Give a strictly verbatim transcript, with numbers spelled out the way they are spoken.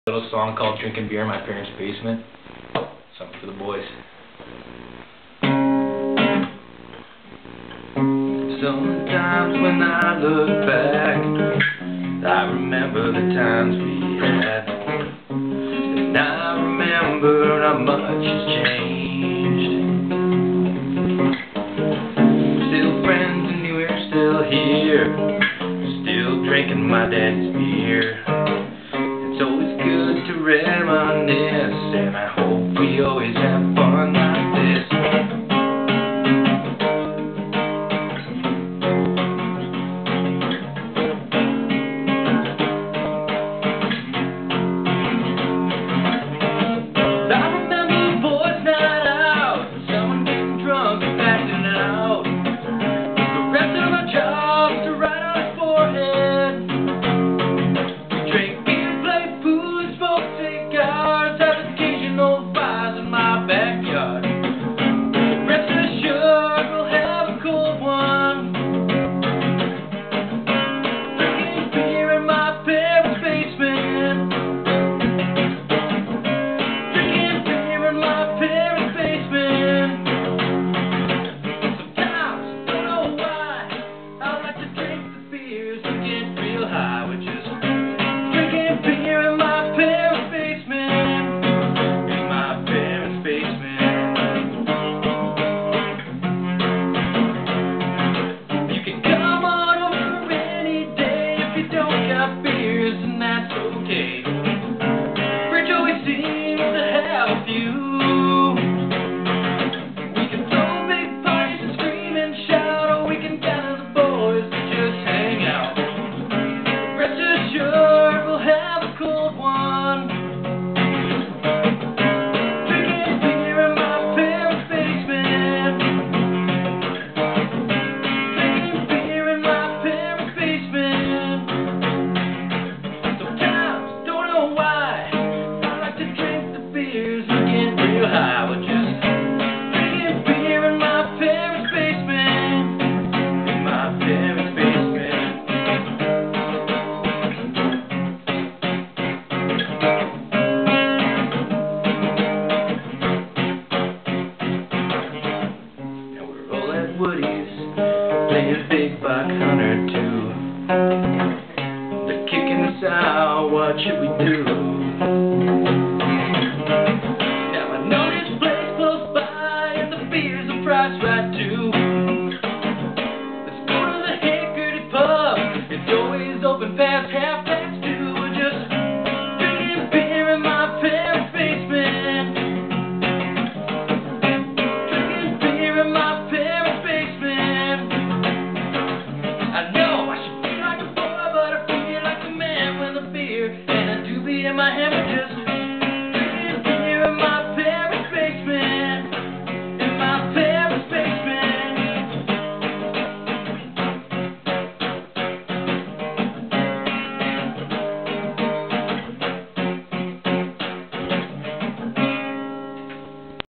Little song called Drinking Beer in My Parents' Basement. Something for the boys. Sometimes when I look back, I remember the times we had, and I remember how much has changed. Still friends and we're still here, still drinking my daddy's beer. It's always good to reminisce, and I hope we always have